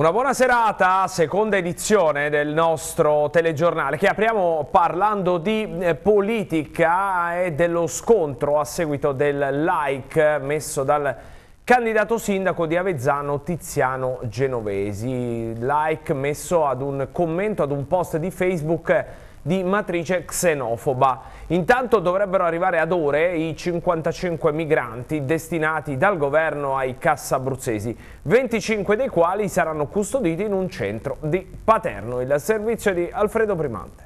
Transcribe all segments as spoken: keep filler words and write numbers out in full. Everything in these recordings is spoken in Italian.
Una buona serata, seconda edizione del nostro telegiornale che apriamo parlando di politica e dello scontro a seguito del like messo dal candidato sindaco di Avezzano Tiziano Genovesi. Like messo ad un commento, ad un post di Facebook di matrice xenofoba. Intanto dovrebbero arrivare ad ore i cinquantacinque migranti destinati dal governo ai cassa abruzzesi, venticinque dei quali saranno custoditi in un centro di Paterno. Il servizio di Alfredo Primante.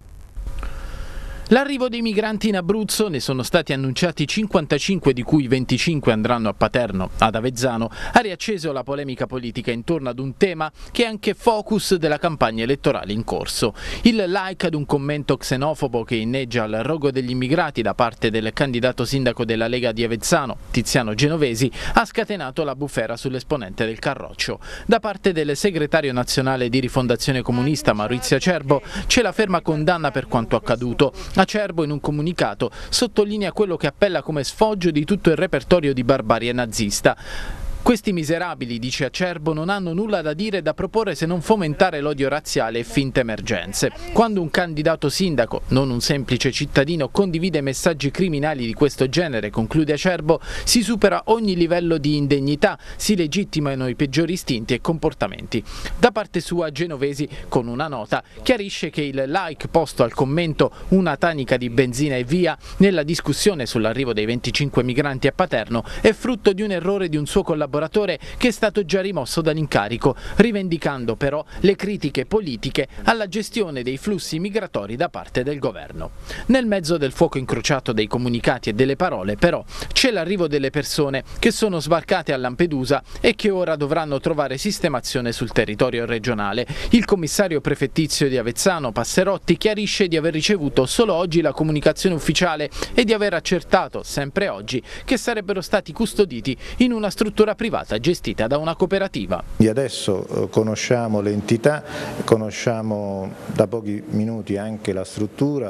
L'arrivo dei migranti in Abruzzo, ne sono stati annunciati cinquantacinque, di cui venticinque andranno a Paterno, ad Avezzano, ha riacceso la polemica politica intorno ad un tema che è anche focus della campagna elettorale in corso. Il like ad un commento xenofobo che inneggia al rogo degli immigrati da parte del candidato sindaco della Lega di Avezzano, Tiziano Genovesi, ha scatenato la bufera sull'esponente del Carroccio. Da parte del segretario nazionale di Rifondazione Comunista, Maurizio Acerbo, c'è la ferma condanna per quanto accaduto. Acerbo in un comunicato sottolinea quello che appella come sfoggio di tutto il repertorio di barbarie nazista. Questi miserabili, dice Acerbo, non hanno nulla da dire e da proporre se non fomentare l'odio razziale e finte emergenze. Quando un candidato sindaco, non un semplice cittadino, condivide messaggi criminali di questo genere, conclude Acerbo, si supera ogni livello di indegnità, si legittimano i peggiori istinti e comportamenti. Da parte sua Genovesi, con una nota, chiarisce che il like posto al commento "una tanica di benzina e via" nella discussione sull'arrivo dei venticinque migranti a Paterno è frutto di un errore di un suo collaboratore che è stato già rimosso dall'incarico, rivendicando però le critiche politiche alla gestione dei flussi migratori da parte del governo. Nel mezzo del fuoco incrociato dei comunicati e delle parole, però, c'è l'arrivo delle persone che sono sbarcate a Lampedusa e che ora dovranno trovare sistemazione sul territorio regionale. Il commissario prefettizio di Avezzano, Passerotti, chiarisce di aver ricevuto solo oggi la comunicazione ufficiale e di aver accertato, sempre oggi, che sarebbero stati custoditi in una struttura privata gestita da una cooperativa. E adesso conosciamo l'entità, conosciamo da pochi minuti anche la struttura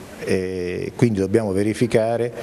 e quindi dobbiamo verificare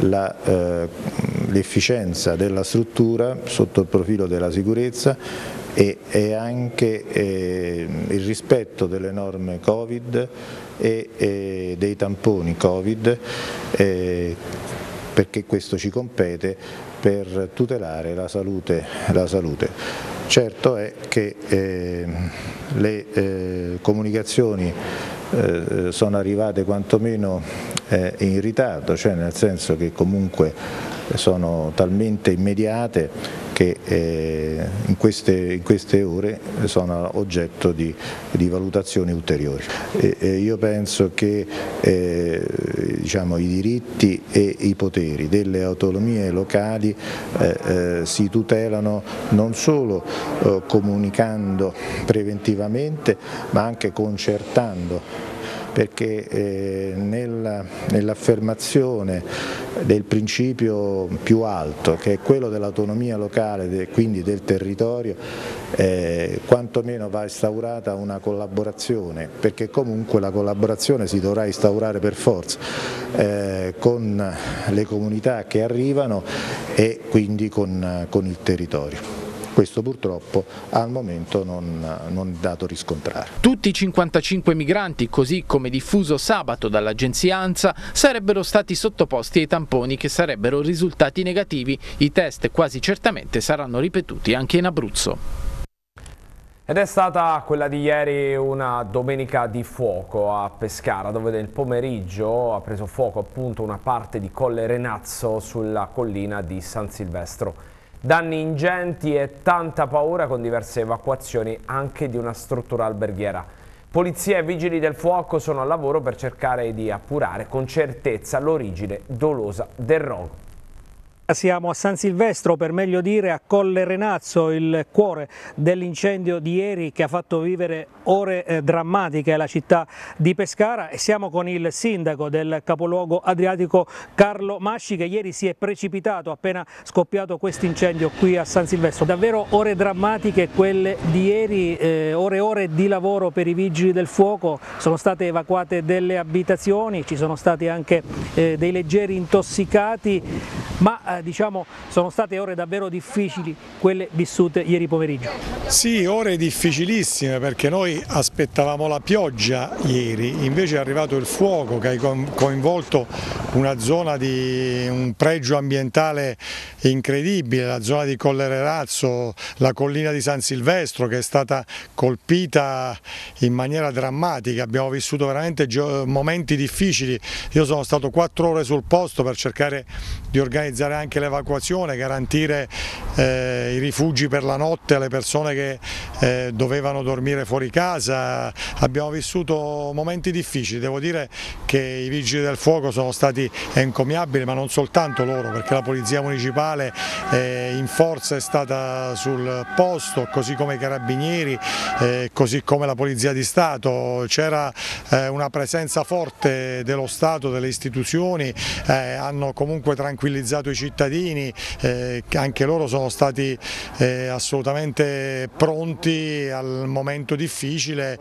l'efficienza eh, della struttura sotto il profilo della sicurezza e, e anche eh, il rispetto delle norme Covid e, e dei tamponi Covid, eh, perché questo ci compete per tutelare la salute, la salute. Certo è che eh, le eh, comunicazioni eh, sono arrivate quantomeno eh, in ritardo, cioè nel senso che comunque sono talmente immediate che eh, in, queste, in queste ore sono oggetto di, di valutazioni ulteriori. E, e io penso che eh, diciamo, i diritti e i poteri delle autonomie locali eh, eh, si tutelano non solo eh, comunicando preventivamente ma anche concertando, perché eh, nell'affermazione del principio più alto, che è quello dell'autonomia locale, de, quindi del territorio, eh, quantomeno va instaurata una collaborazione, perché comunque la collaborazione si dovrà instaurare per forza eh, con le comunità che arrivano e quindi con, con il territorio. Questo purtroppo al momento non, non è dato riscontrare. Tutti i cinquantacinque migranti, così come diffuso sabato dall'agenzia ANSA, sarebbero stati sottoposti ai tamponi che sarebbero risultati negativi. I test quasi certamente saranno ripetuti anche in Abruzzo. Ed è stata quella di ieri una domenica di fuoco a Pescara, dove nel pomeriggio ha preso fuoco appunto una parte di Colle Renazzo sulla collina di San Silvestro. Danni ingenti e tanta paura, con diverse evacuazioni anche di una struttura alberghiera. Polizia e vigili del fuoco sono al lavoro per cercare di appurare con certezza l'origine dolosa del rogo. Siamo a San Silvestro, per meglio dire a Colle Renazzo, il cuore dell'incendio di ieri che ha fatto vivere ore eh, drammatiche alla città di Pescara, e siamo con il sindaco del capoluogo adriatico Carlo Masci, che ieri si è precipitato appena scoppiato questo incendio qui a San Silvestro. Davvero ore drammatiche quelle di ieri, eh, ore e ore di lavoro per i vigili del fuoco, sono state evacuate delle abitazioni, ci sono stati anche eh, dei leggeri intossicati. ma eh, diciamo sono state ore davvero difficili quelle vissute ieri pomeriggio. Sì, ore difficilissime, perché noi aspettavamo la pioggia ieri, invece è arrivato il fuoco che ha coinvolto una zona di un pregio ambientale incredibile, la zona di Collererazzo, la collina di San Silvestro, che è stata colpita in maniera drammatica. Abbiamo vissuto veramente momenti difficili. Io sono stato quattro ore sul posto per cercare di organizzare anche l'evacuazione, garantire eh, i rifugi per la notte alle persone che eh, dovevano dormire fuori casa. Abbiamo vissuto momenti difficili, devo dire che i vigili del fuoco sono stati encomiabili, ma non soltanto loro, perché la polizia municipale eh, in forza è stata sul posto, così come i carabinieri, eh, così come la polizia di Stato. C'era eh, una presenza forte dello Stato, delle istituzioni, eh, hanno comunque tranquillizzato i cittadini, eh, anche loro sono stati eh, assolutamente pronti al momento difficile,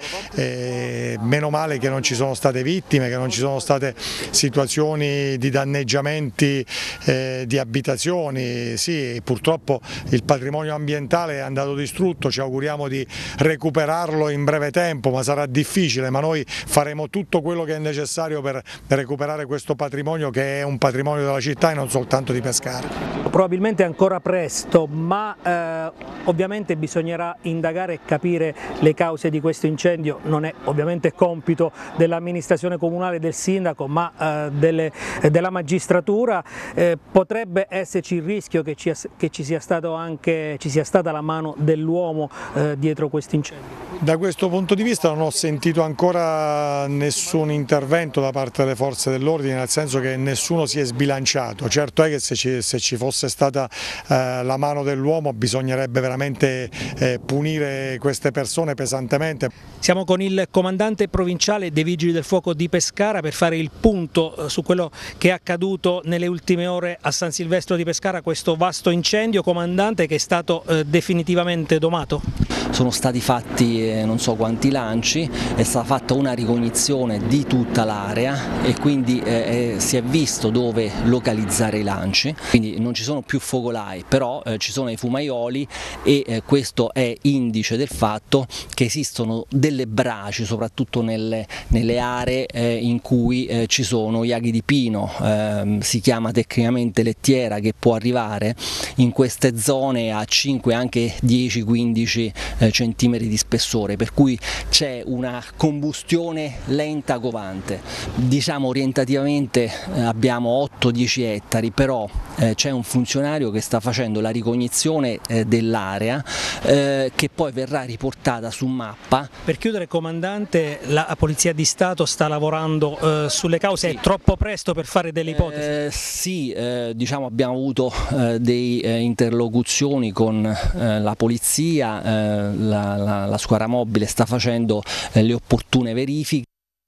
eh, meno male che non ci sono state vittime, che non ci sono state situazioni di danneggiamenti eh, di abitazioni. Sì, purtroppo il patrimonio ambientale è andato distrutto, ci auguriamo di recuperarlo in breve tempo, ma sarà difficile, ma noi faremo tutto quello che è necessario per recuperare questo patrimonio, che è un patrimonio della città e non soltanto di Pescara. Probabilmente ancora presto, ma eh, ovviamente bisognerà indagare e capire le cause di questo incendio. Non è ovviamente compito dell'amministrazione comunale, del sindaco, ma eh, delle, della magistratura. Eh, potrebbe esserci il rischio che ci, che ci sia stato anche, ci sia stata la mano dell'uomo eh, dietro questo incendio. Da questo punto di vista non ho sentito ancora nessun intervento da parte delle forze dell'ordine, nel senso che nessuno si è sbilanciato. Certo è che se ci, se ci fosse stata eh, la mano dell'uomo bisognerebbe veramente eh, punire queste persone pesantemente. Siamo con il comandante provinciale dei Vigili del Fuoco di Pescara per fare il punto eh, su quello che è accaduto nelle ultime ore a San Silvestro di Pescara, questo vasto incendio, comandante, che è stato eh, definitivamente domato. Sono stati fatti eh, non so quanti lanci, è stata fatta una ricognizione di tutta l'area e quindi eh, eh, si è visto dove localizzare i lanci, quindi non ci sono più focolai, però eh, ci sono i fumaioli e eh, questo è indice del fatto che esistono delle braci, soprattutto nelle, nelle aree eh, in cui eh, ci sono gli aghi di pino, eh, si chiama tecnicamente lettiera, che può arrivare in queste zone a cinque, anche dieci quindici eh, centimetri di spessore, per cui c'è una combustione lenta covante. Diciamo orientativamente eh, abbiamo otto dieci ettari, però eh, c'è un funzionario che sta facendo la ricognizione eh, dell'area eh, che poi verrà riportata su mappa. Per chiudere, comandante, la Polizia di Stato sta lavorando eh, sulle cause, sì. È troppo presto per fare delle ipotesi? Eh, sì, eh, diciamo abbiamo avuto eh, delle eh, interlocuzioni con eh, la polizia, eh, la, la, la squadra mobile sta facendo eh, le opportune verifiche.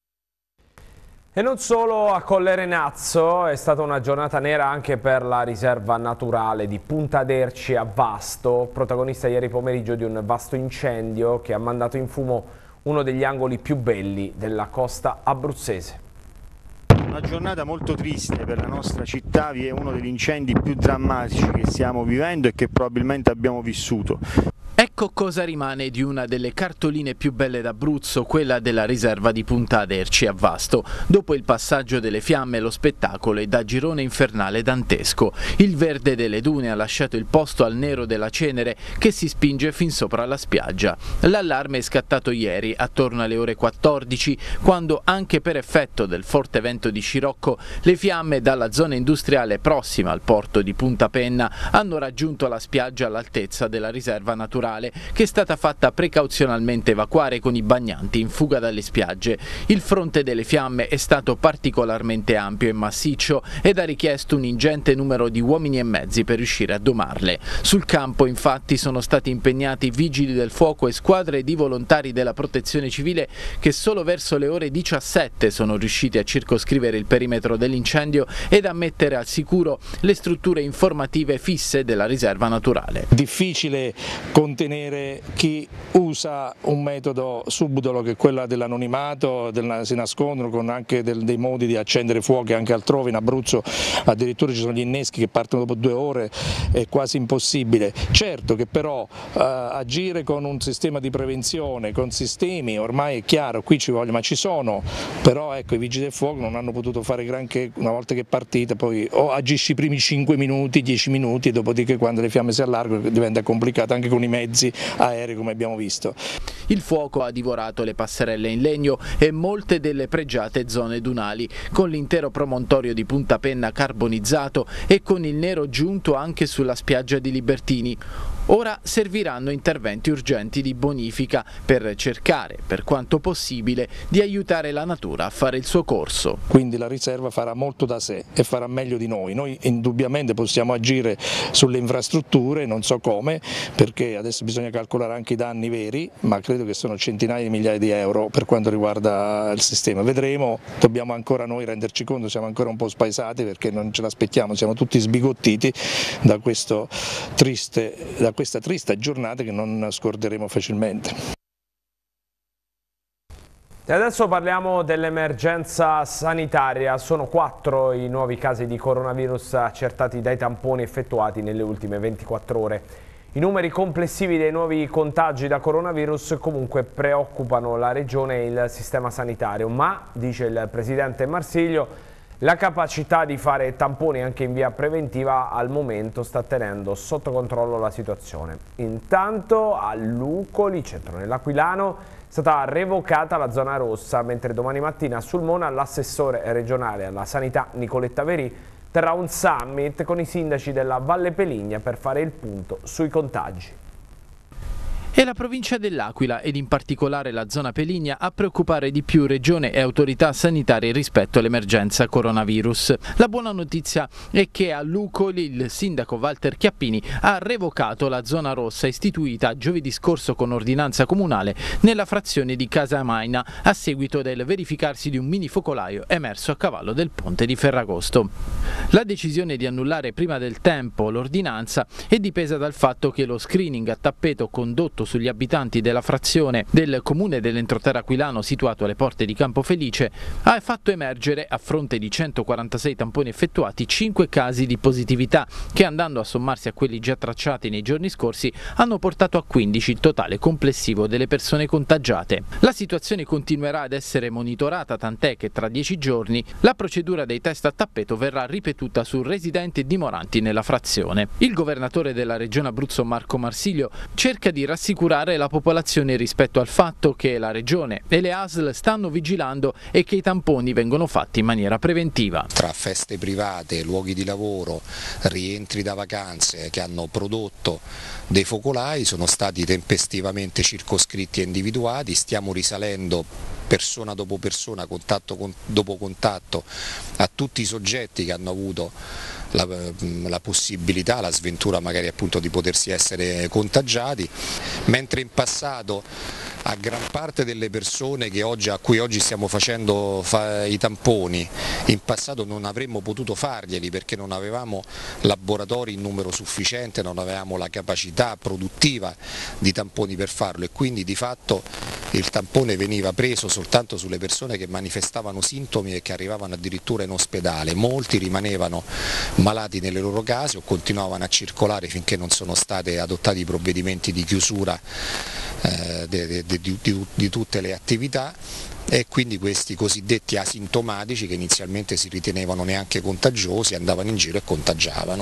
E non solo a Collerenazzo, è stata una giornata nera anche per la riserva naturale di Punta d'Erci a Vasto, protagonista ieri pomeriggio di un vasto incendio che ha mandato in fumo uno degli angoli più belli della costa abruzzese. Una giornata molto triste per la nostra città, vi è uno degli incendi più drammatici che stiamo vivendo e che probabilmente abbiamo vissuto. Ecco cosa rimane di una delle cartoline più belle d'Abruzzo, quella della riserva di Punta d'Erci a Vasto. Dopo il passaggio delle fiamme, lo spettacolo è da girone infernale dantesco. Il verde delle dune ha lasciato il posto al nero della cenere che si spinge fin sopra la spiaggia. L'allarme è scattato ieri, attorno alle ore quattordici, quando anche per effetto del forte vento di scirocco le fiamme dalla zona industriale prossima al porto di Punta Penna hanno raggiunto la spiaggia all'altezza della riserva naturale, che è stata fatta precauzionalmente evacuare con i bagnanti in fuga dalle spiagge. Il fronte delle fiamme è stato particolarmente ampio e massiccio ed ha richiesto un ingente numero di uomini e mezzi per riuscire a domarle. Sul campo infatti sono stati impegnati vigili del fuoco e squadre di volontari della protezione civile che solo verso le ore diciassette sono riusciti a circoscrivere il perimetro dell'incendio ed a mettere al sicuro le strutture informative fisse della riserva naturale. Difficile contenere sostenere chi usa un metodo subdolo che è quello dell'anonimato, del, si nascondono con anche del, dei modi di accendere fuochi anche altrove. In Abruzzo addirittura ci sono gli inneschi che partono dopo due ore, è quasi impossibile. Certo che però eh, agire con un sistema di prevenzione, con sistemi, ormai è chiaro, qui ci vogliono, ma ci sono, però ecco, i vigili del fuoco non hanno potuto fare granché una volta che è partita, poi o agisci i primi cinque minuti, dieci minuti, dopodiché quando le fiamme si allargano diventa complicato anche con i mezzi aerei come abbiamo visto. Il fuoco ha divorato le passerelle in legno e molte delle pregiate zone dunali, con l'intero promontorio di Punta Penna carbonizzato e con il nero giunto anche sulla spiaggia di Libertini. Ora serviranno interventi urgenti di bonifica per cercare, per quanto possibile, di aiutare la natura a fare il suo corso. Quindi la riserva farà molto da sé e farà meglio di noi. Noi indubbiamente possiamo agire sulle infrastrutture, non so come, perché adesso bisogna calcolare anche i danni veri, ma credo che sono centinaia di migliaia di euro per quanto riguarda il sistema. Vedremo, dobbiamo ancora noi renderci conto, siamo ancora un po' spaesati perché non ce l'aspettiamo, siamo tutti sbigottiti da questo triste, da questa triste giornata che non scorderemo facilmente. E adesso parliamo dell'emergenza sanitaria. Sono quattro i nuovi casi di coronavirus accertati dai tamponi effettuati nelle ultime ventiquattro ore. I numeri complessivi dei nuovi contagi da coronavirus comunque preoccupano la regione e il sistema sanitario, ma, dice il presidente Marsiglio, la capacità di fare tamponi anche in via preventiva al momento sta tenendo sotto controllo la situazione. Intanto a Lucoli, centro nell'Aquilano, è stata revocata la zona rossa, mentre domani mattina a Sulmona l'assessore regionale alla sanità Nicoletta Verì terrà un summit con i sindaci della Valle Peligna per fare il punto sui contagi. È la provincia dell'Aquila ed in particolare la zona Peligna a preoccupare di più regione e autorità sanitarie rispetto all'emergenza coronavirus. La buona notizia è che a Lucoli il sindaco Walter Chiappini ha revocato la zona rossa istituita giovedì scorso con ordinanza comunale nella frazione di Casamaina a seguito del verificarsi di un mini focolaio emerso a cavallo del ponte di Ferragosto. La decisione di annullare prima del tempo l'ordinanza è dipesa dal fatto che lo screening a tappeto condotto sugli abitanti della frazione del comune dell'entroterra aquilano situato alle porte di Campofelice ha fatto emergere, a fronte di centoquarantasei tamponi effettuati, cinque casi di positività che, andando a sommarsi a quelli già tracciati nei giorni scorsi, hanno portato a quindici il totale complessivo delle persone contagiate. La situazione continuerà ad essere monitorata, tant'è che tra dieci giorni la procedura dei test a tappeto verrà ripetuta su residenti e dimoranti nella frazione. Il governatore della regione Abruzzo Marco Marsiglio cerca di rassicurare la popolazione rispetto al fatto che la regione e le A S L stanno vigilando e che i tamponi vengono fatti in maniera preventiva. Tra feste private, luoghi di lavoro, rientri da vacanze che hanno prodotto dei focolai sono stati tempestivamente circoscritti e individuati, stiamo risalendo persona dopo persona, contatto con, dopo contatto a tutti i soggetti che hanno avuto La, la possibilità, la sventura magari appunto di potersi essere contagiati, mentre in passato a gran parte delle persone che oggi, a cui oggi stiamo facendo fa, i tamponi, in passato non avremmo potuto farglieli perché non avevamo laboratori in numero sufficiente, non avevamo la capacità produttiva di tamponi per farlo e quindi di fatto il tampone veniva preso soltanto sulle persone che manifestavano sintomi e che arrivavano addirittura in ospedale. Molti rimanevano malati nelle loro case o continuavano a circolare finché non sono stati adottati i provvedimenti di chiusura eh, de, de, de, di, di tutte le attività e quindi questi cosiddetti asintomatici che inizialmente si ritenevano neanche contagiosi andavano in giro e contagiavano.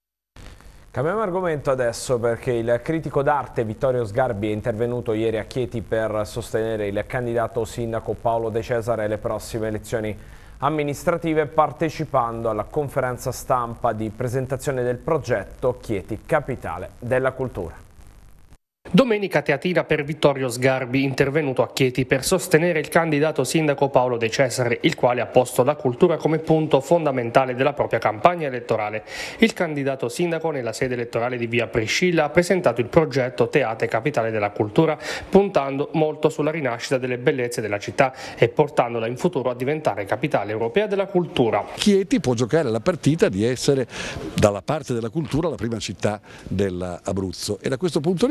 Cambiamo argomento adesso perché il critico d'arte Vittorio Sgarbi è intervenuto ieri a Chieti per sostenere il candidato sindaco Paolo De Cesare alle prossime elezioni amministrative, partecipando alla conferenza stampa di presentazione del progetto Chieti Capitale della Cultura. Domenica teatina per Vittorio Sgarbi, intervenuto a Chieti per sostenere il candidato sindaco Paolo De Cesare, il quale ha posto la cultura come punto fondamentale della propria campagna elettorale. Il candidato sindaco nella sede elettorale di via Priscilla ha presentato il progetto Teate Capitale della Cultura, puntando molto sulla rinascita delle bellezze della città e portandola in futuro a diventare capitale europea della cultura. Chieti può giocare la partita di essere dalla parte della cultura la prima città dell'Abruzzo e da questo punto di vista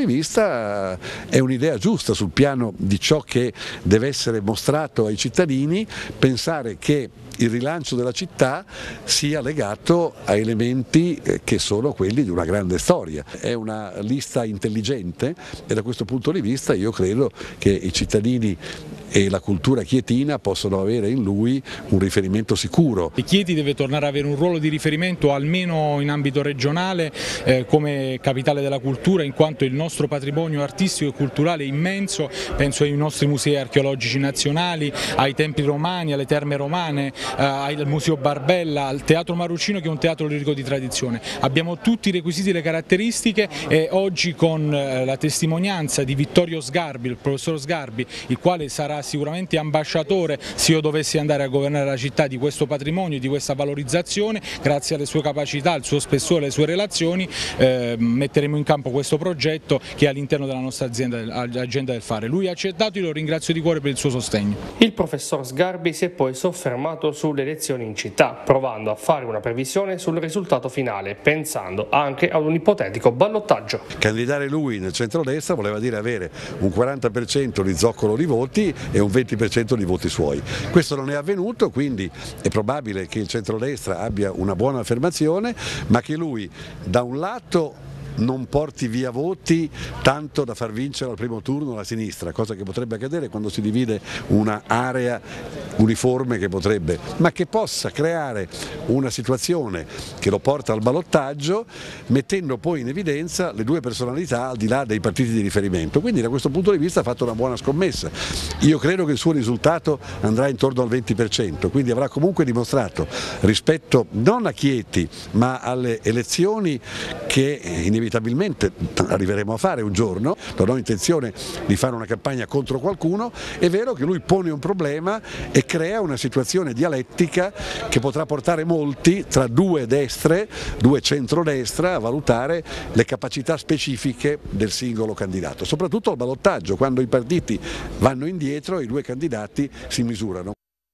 questa è un'idea giusta sul piano di ciò che deve essere mostrato ai cittadini, pensare che il rilancio della città sia legato a elementi che sono quelli di una grande storia. È una lista intelligente e da questo punto di vista io credo che i cittadini e la cultura chietina possono avere in lui un riferimento sicuro. Chieti deve tornare ad avere un ruolo di riferimento almeno in ambito regionale eh, come capitale della cultura, in quanto il nostro patrimonio artistico e culturale è immenso, penso ai nostri musei archeologici nazionali, ai templi romani, alle terme romane, eh, al Museo Barbella, al Teatro Marrucino che è un teatro lirico di tradizione. Abbiamo tutti i requisiti e le caratteristiche e oggi con eh, la testimonianza di Vittorio Sgarbi, il professor Sgarbi, il quale sarà sicuramente ambasciatore se io dovessi andare a governare la città di questo patrimonio, di questa valorizzazione, grazie alle sue capacità, al suo spessore, alle sue relazioni eh, metteremo in campo questo progetto che è all'interno della nostra azienda, agenda del fare. Lui ha accettato e lo ringrazio di cuore per il suo sostegno. Il professor Sgarbi si è poi soffermato sulle elezioni in città, provando a fare una previsione sul risultato finale, pensando anche ad un ipotetico ballottaggio. Candidare lui nel centrodestra voleva dire avere un quaranta per cento di zoccolo di voti e un venti per cento di voti suoi. Questo non è avvenuto, quindi è probabile che il centrodestra abbia una buona affermazione, ma che lui da un lato non porti via voti tanto da far vincere al primo turno la sinistra, cosa che potrebbe accadere quando si divide una area uniforme che potrebbe, ma che possa creare una situazione che lo porta al ballottaggio mettendo poi in evidenza le due personalità al di là dei partiti di riferimento. Quindi da questo punto di vista ha fatto una buona scommessa. Io credo che il suo risultato andrà intorno al venti per cento, quindi avrà comunque dimostrato rispetto non a Chieti ma alle elezioni che inevitabilmente inevitabilmente arriveremo a fare un giorno, non ho intenzione di fare una campagna contro qualcuno, è vero che lui pone un problema e crea una situazione dialettica che potrà portare molti tra due destre, due centrodestra a valutare le capacità specifiche del singolo candidato, soprattutto al ballottaggio, quando i partiti vanno indietro i due candidati si misurano.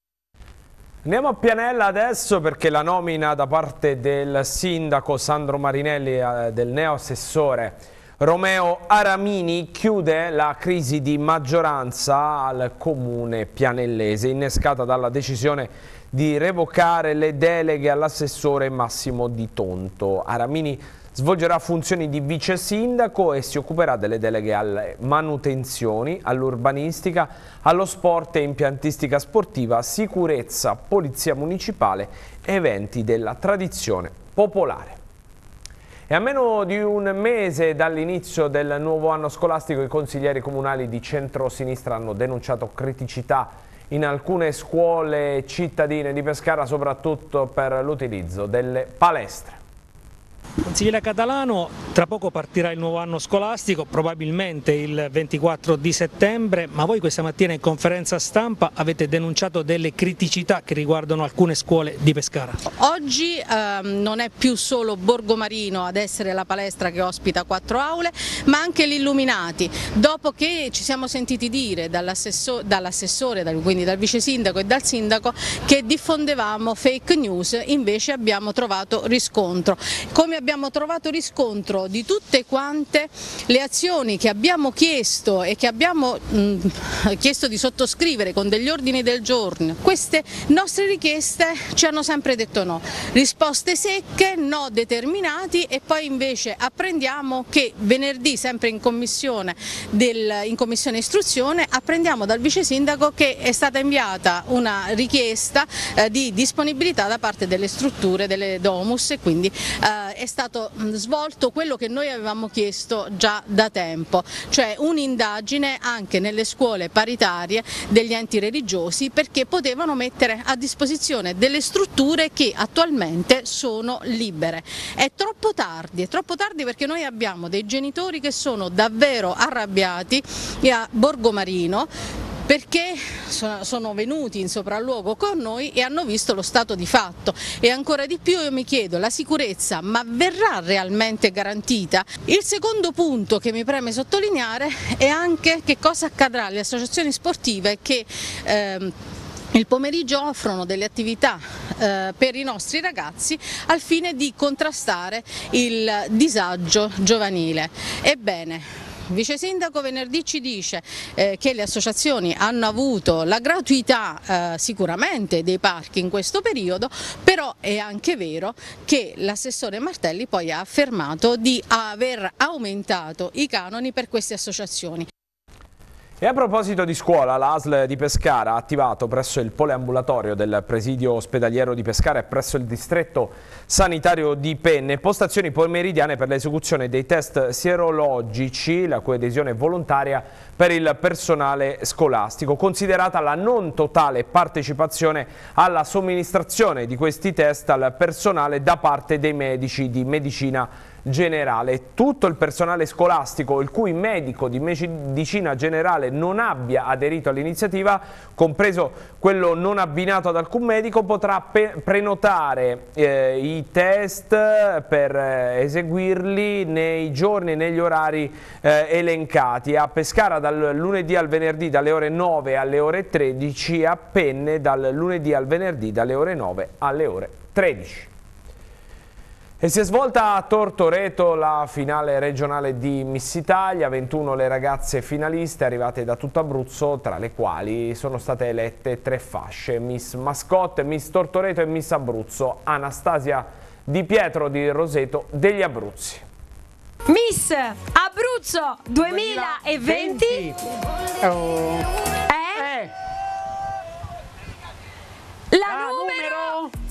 Andiamo a Pianella adesso perché la nomina da parte del sindaco Sandro Marinelli e del neoassessore Romeo Aramini chiude la crisi di maggioranza al comune pianellese, innescata dalla decisione di revocare le deleghe all'assessore Massimo Di Tonto. Aramini svolgerà funzioni di vice sindaco e si occuperà delle deleghe alle manutenzioni, all'urbanistica, allo sport e impiantistica sportiva, sicurezza, polizia municipale e eventi della tradizione popolare. E a meno di un mese dall'inizio del nuovo anno scolastico i consiglieri comunali di centro-sinistra hanno denunciato criticità in alcune scuole cittadine di Pescara, soprattutto per l'utilizzo delle palestre. Consigliere Catalano, tra poco partirà il nuovo anno scolastico, probabilmente il ventiquattro di settembre, ma voi questa mattina in conferenza stampa avete denunciato delle criticità che riguardano alcune scuole di Pescara. Oggi ehm, non è più solo Borgomarino ad essere la palestra che ospita quattro aule, ma anche l'Illuminati, dopo che ci siamo sentiti dire dall'assessore, dall'assessore, quindi dal vice sindaco e dal sindaco, che diffondevamo fake news, invece abbiamo trovato riscontro. Come abbiamo trovato riscontro di tutte quante le azioni che abbiamo chiesto e che abbiamo mh, chiesto di sottoscrivere con degli ordini del giorno, queste nostre richieste ci hanno sempre detto no, risposte secche, no determinati, e poi invece apprendiamo che venerdì, sempre in commissione, del, in commissione istruzione, apprendiamo dal vice sindaco che è stata inviata una richiesta eh, di disponibilità da parte delle strutture, delle domus, e quindi eh, è stato svolto quello che noi avevamo chiesto già da tempo, cioè un'indagine anche nelle scuole paritarie degli enti religiosi, perché potevano mettere a disposizione delle strutture che attualmente sono libere. È troppo tardi, è troppo tardi perché noi abbiamo dei genitori che sono davvero arrabbiati a Borgomarino, perché sono venuti in sopralluogo con noi e hanno visto lo stato di fatto, e ancora di più io mi chiedo, la sicurezza ma verrà realmente garantita? Il secondo punto che mi preme sottolineare è anche che cosa accadrà alle associazioni sportive che ehm, il pomeriggio offrono delle attività eh, per i nostri ragazzi al fine di contrastare il disagio giovanile. Ebbene, vice sindaco venerdì ci dice eh, che le associazioni hanno avuto la gratuità eh, sicuramente dei parchi in questo periodo, però è anche vero che l'assessore Martelli poi ha affermato di aver aumentato i canoni per queste associazioni. E a proposito di scuola, l'A S L di Pescara ha attivato presso il poliambulatorio del presidio ospedaliero di Pescara e presso il distretto sanitario di Penne postazioni pomeridiane per l'esecuzione dei test sierologici, la cui adesione è volontaria per il personale scolastico, considerata la non totale partecipazione alla somministrazione di questi test al personale da parte dei medici di medicina generale. Tutto il personale scolastico il cui medico di medicina generale non abbia aderito all'iniziativa, compreso quello non abbinato ad alcun medico, potrà prenotare eh, i test per eh, eseguirli nei giorni e negli orari eh, elencati. A Pescara dal lunedì al venerdì dalle ore nove alle ore tredici, a Penne dal lunedì al venerdì dalle ore nove alle ore tredici. E si è svolta a Tortoreto la finale regionale di Miss Italia, ventuno le ragazze finaliste arrivate da tutto Abruzzo, tra le quali sono state elette tre fasce: Miss Mascotte, Miss Tortoreto e Miss Abruzzo. Anastasia Di Pietro di Roseto degli Abruzzi. Miss Abruzzo duemilaventi. Oh. Eh? La, La numero... numero...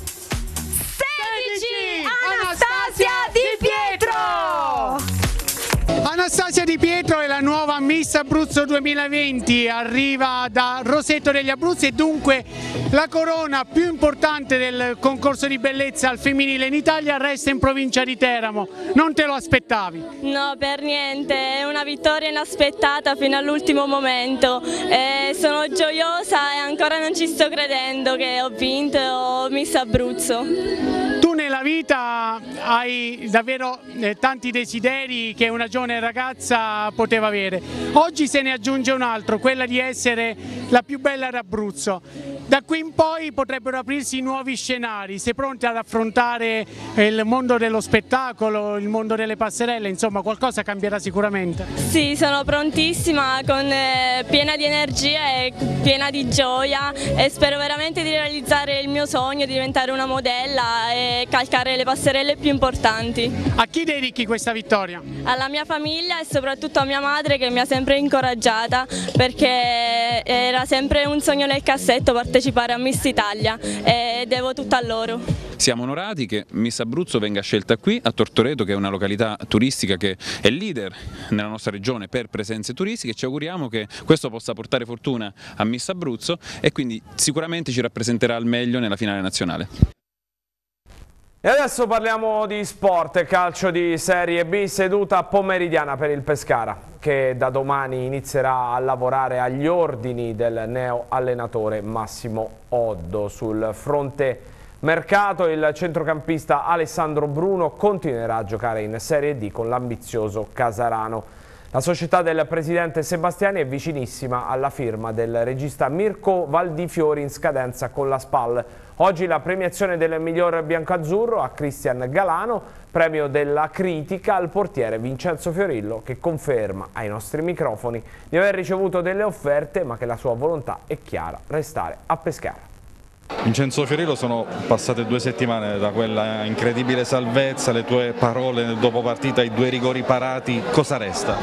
Anastasia Di Pietro! Anastasia Di Pietro è la nuova Miss Abruzzo duemilaventi, arriva da Roseto degli Abruzzi e dunque la corona più importante del concorso di bellezza al femminile in Italia resta in provincia di Teramo. Non te lo aspettavi? No, per niente, è una vittoria inaspettata fino all'ultimo momento. Eh, sono gioiosa e ancora non ci sto credendo che ho vinto Miss Abruzzo. Tu nella vita hai davvero eh, tanti desideri che una giovane ragazza poteva avere. Oggi se ne aggiunge un altro, quella di essere la più bella d'Abruzzo. Da qui in poi potrebbero aprirsi nuovi scenari. Sei pronta ad affrontare il mondo dello spettacolo, il mondo delle passerelle, insomma qualcosa cambierà sicuramente? Sì, sono prontissima, con eh, piena di energia e piena di gioia e spero veramente di realizzare il mio sogno, di diventare una modella e calcare le passerelle più importanti. A chi dedichi questa vittoria? Alla mia famiglia e soprattutto a mia madre, che mi ha sempre incoraggiata, perché era sempre un sogno nel cassetto partecipare a Miss Italia e devo tutto a loro. Siamo onorati che Miss Abruzzo venga scelta qui a Tortoreto, che è una località turistica che è leader nella nostra regione per presenze turistiche. Ci auguriamo che questo possa portare fortuna a Miss Abruzzo e quindi sicuramente ci rappresenterà al meglio nella finale nazionale. E adesso parliamo di sport, calcio di Serie B, seduta pomeridiana per il Pescara, che da domani inizierà a lavorare agli ordini del neo allenatore Massimo Oddo. Sul fronte mercato il centrocampista Alessandro Bruno continuerà a giocare in Serie D con l'ambizioso Casarano. La società del presidente Sebastiani è vicinissima alla firma del regista Mirko Valdifiori in scadenza con la SPAL. Oggi la premiazione del miglior biancazzurro a Cristian Galano, premio della critica al portiere Vincenzo Fiorillo, che conferma ai nostri microfoni di aver ricevuto delle offerte ma che la sua volontà è chiara: restare a Pescara. Vincenzo Fiorillo, sono passate due settimane da quella incredibile salvezza, le tue parole nel dopo partita, i due rigori parati, cosa resta?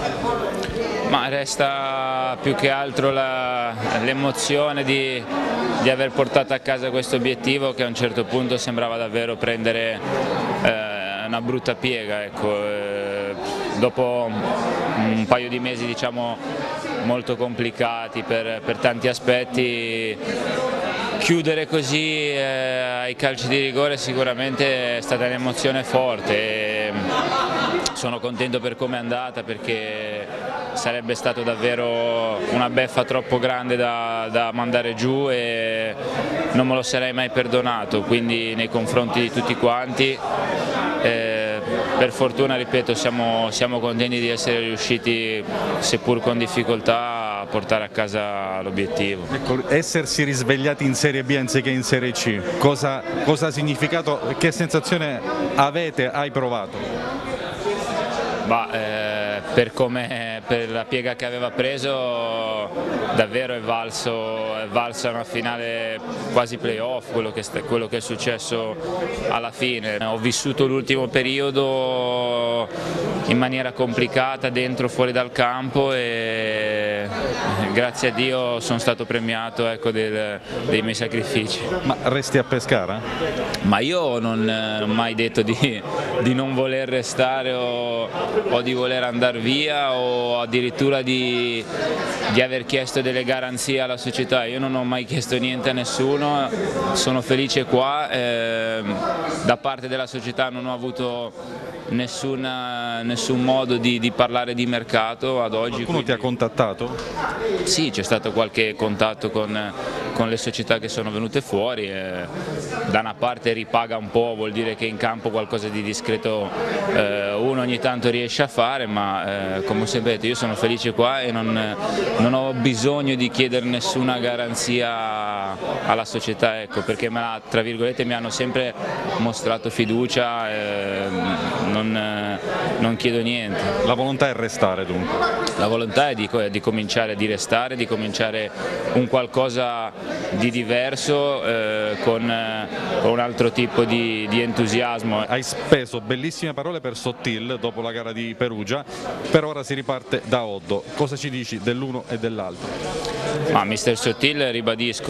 Ma resta più che altro l'emozione di, di aver portato a casa questo obiettivo, che a un certo punto sembrava davvero prendere eh, una brutta piega. Ecco, eh, dopo un paio di mesi, diciamo, molto complicati per, per tanti aspetti, chiudere così eh, ai calci di rigore sicuramente è stata un'emozione forte. E sono contento per come è andata, perché sarebbe stato davvero una beffa troppo grande da, da mandare giù e non me lo sarei mai perdonato, quindi nei confronti di tutti quanti. Eh, per fortuna, ripeto, siamo, siamo contenti di essere riusciti, seppur con difficoltà, a portare a casa l'obiettivo. Ecco, essersi risvegliati in Serie B anziché in Serie C, cosa, cosa ha significato? Che sensazione avete, hai provato? Bah, eh, per, come, per la piega che aveva preso davvero è valso, è valsa una finale quasi playoff, quello che, quello che è successo alla fine. Ho vissuto l'ultimo periodo in maniera complicata dentro fuori dal campo e grazie a Dio sono stato premiato, ecco, del, dei miei sacrifici. Ma resti a Pescara? Ma io non ho mai detto di, di non voler restare o, o di voler andare via o addirittura di, di aver chiesto delle garanzie alla società. Io non ho mai chiesto niente a nessuno, sono felice qua, eh, da parte della società non ho avuto Nessuna, nessun modo di, di parlare di mercato ad oggi. Qualcuno quindi... ti ha contattato? Sì, c'è stato qualche contatto con, con le società che sono venute fuori. E da una parte ripaga un po', vuol dire che in campo qualcosa di discreto eh, uno ogni tanto riesce a fare, ma eh, come sapete io sono felice qua e non, non ho bisogno di chiedere nessuna garanzia alla società, ecco, perché me la, tra virgolette mi hanno sempre mostrato fiducia. Eh, Non, non chiedo niente. La volontà è restare dunque? La volontà è di, di cominciare di restare, di cominciare un qualcosa di diverso eh, con, con un altro tipo di, di entusiasmo. Hai speso bellissime parole per Sottil dopo la gara di Perugia, per ora si riparte da Oddo. Cosa ci dici dell'uno e dell'altro? Ma mister Sottil, ribadisco,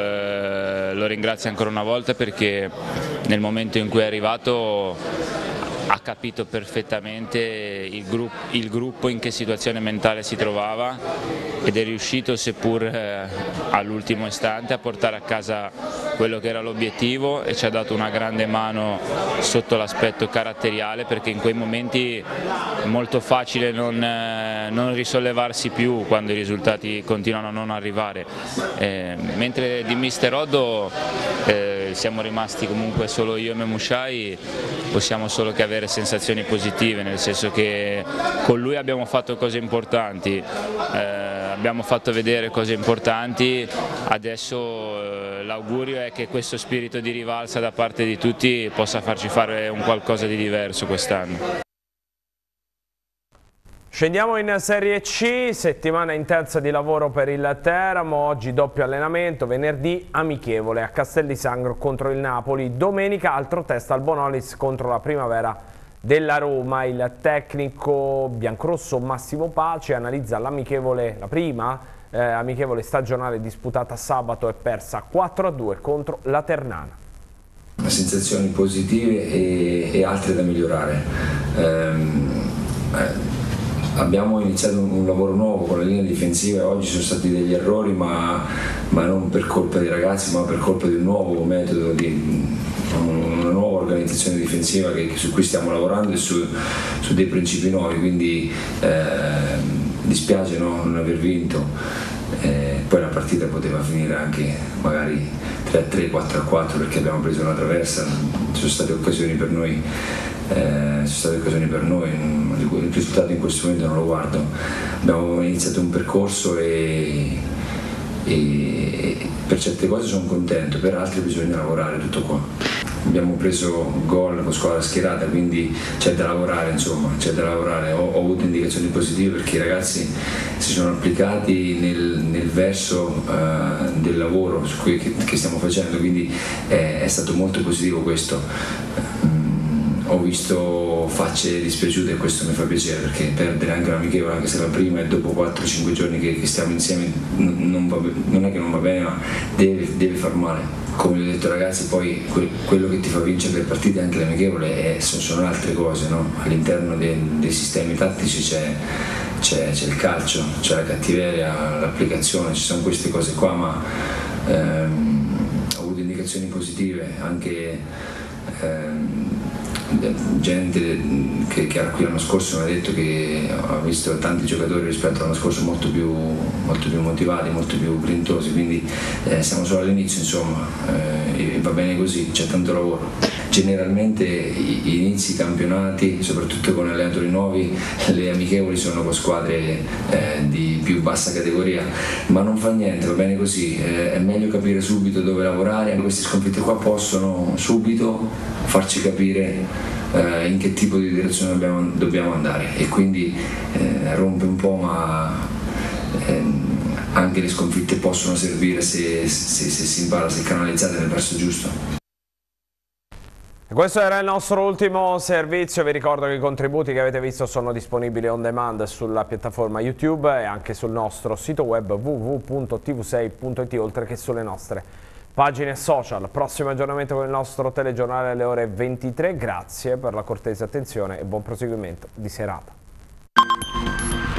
eh, lo ringrazio ancora una volta perché nel momento in cui è arrivato ha capito perfettamente il gruppo, il gruppo in che situazione mentale si trovava ed è riuscito, seppur eh, all'ultimo istante, a portare a casa quello che era l'obiettivo e ci ha dato una grande mano sotto l'aspetto caratteriale, perché in quei momenti è molto facile non, eh, non risollevarsi più quando i risultati continuano a non arrivare. Eh, mentre di mister Oddo eh, siamo rimasti comunque solo io e Memushai, possiamo solo che avere sensazioni positive, nel senso che con lui abbiamo fatto cose importanti, eh, abbiamo fatto vedere cose importanti, adesso eh, l'augurio è che questo spirito di rivalsa da parte di tutti possa farci fare un qualcosa di diverso quest'anno. Scendiamo in Serie C, settimana intensa di lavoro per il Teramo, oggi doppio allenamento, venerdì amichevole a Castel di Sangro contro il Napoli, domenica altro test al Bonolis contro la Primavera della Roma. Il tecnico biancorosso Massimo Pace analizza l'amichevole, la prima eh, amichevole stagionale disputata sabato e persa quattro a due contro la Ternana. Sensazioni positive e, e altre da migliorare. Ehm, eh, Abbiamo iniziato un, un lavoro nuovo con la linea difensiva e oggi sono stati degli errori, ma, ma non per colpa dei ragazzi, ma per colpa di un nuovo metodo, di una nuova organizzazione difensiva che, che su cui stiamo lavorando e su, su dei principi nuovi, quindi eh, dispiace no, non aver vinto. Eh, poi la partita poteva finire anche magari tre a tre, quattro a quattro perché abbiamo preso una traversa, ci sono state occasioni per noi. Eh, ci sono state occasioni per noi, il risultato in questo momento non lo guardo. Abbiamo iniziato un percorso e, e per certe cose sono contento, per altre bisogna lavorare, tutto qua. Abbiamo preso gol con squadra schierata, quindi c'è da lavorare, insomma, c'è da lavorare. Ho, ho avuto indicazioni positive perché i ragazzi si sono applicati nel, nel verso uh, del lavoro su cui, che, che stiamo facendo, quindi è, è stato molto positivo questo. Ho visto facce dispiaciute e questo mi fa piacere, perché perdere anche un'amichevole, anche se la prima e dopo quattro cinque giorni che, che stiamo insieme non, va, non è che non va bene, ma deve, deve far male. Come vi ho detto ragazzi, poi que, quello che ti fa vincere le partite, anche l'amichevole, sono, sono altre cose, no? All'interno dei, dei sistemi tattici c'è, c'è, c'è il calcio, c'è la cattiveria, l'applicazione, ci sono queste cose qua, ma ehm, ho avuto indicazioni positive, anche ehm, gente che, che era qui l'anno scorso mi ha detto che ha visto tanti giocatori rispetto all'anno scorso molto più, molto più motivati, molto più grintosi, quindi eh, siamo solo all'inizio, insomma, eh, e va bene così, c'è tanto lavoro. generalmente gli inizi campionati, soprattutto con allenatori nuovi, le amichevoli sono con squadre eh, di più bassa categoria, ma non fa niente, va bene così, eh, è meglio capire subito dove lavorare. Queste sconfitte qua possono subito farci capire eh, in che tipo di direzione dobbiamo, dobbiamo andare, e quindi eh, rompe un po', ma ehm, anche le sconfitte possono servire se, se, se si impara, se canalizzate nel verso giusto. Questo era il nostro ultimo servizio. Vi ricordo che i contributi che avete visto sono disponibili on demand sulla piattaforma YouTube e anche sul nostro sito web w w w punto t v sei punto i t, oltre che sulle nostre pagine social. Prossimo aggiornamento con il nostro telegiornale alle ore ventitré. Grazie per la cortese attenzione e buon proseguimento di serata.